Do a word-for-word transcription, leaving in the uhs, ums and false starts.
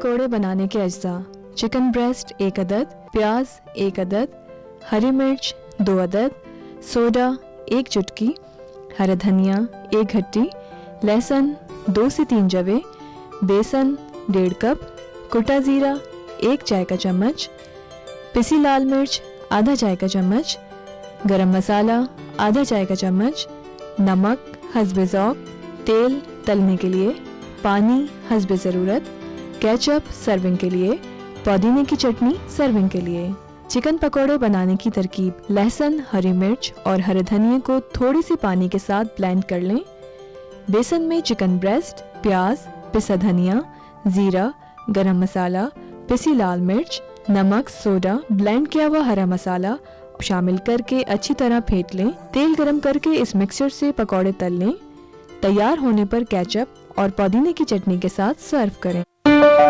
पकोड़े बनाने के अज्जा: चिकन ब्रेस्ट एक अदद, प्याज एक अदद, हरी मिर्च दो अदद, सोडा एक चुटकी, हरा धनिया एक घट्टी, लहसुन दो से तीन जवे, बेसन डेढ़ कप, कुटा ज़ीरा एक चाय का चम्मच, पिसी लाल मिर्च आधा चाय का चम्मच, गरम मसाला आधा चाय का चम्मच, नमक हस्बे ज़ौक़, तेल तलने के लिए, पानी हस्बे ज़रूरत, केचप सर्विंग के लिए, पुदीने की चटनी सर्विंग के लिए। चिकन पकोड़े बनाने की तरकीब: लहसुन, हरी मिर्च और हरे धनिए को थोड़ी सी पानी के साथ ब्लेंड कर लें। बेसन में चिकन ब्रेस्ट, प्याज, पिसा धनिया, ज़ीरा, गरम मसाला, पिसी लाल मिर्च, नमक, सोडा, ब्लेंड किया हुआ हरा मसाला शामिल करके अच्छी तरह फेंट लें। तेल गरम करके इस मिक्सचर से पकोड़े तल लें। तैयार होने पर केचप और पुदीने की चटनी के साथ सर्व करें।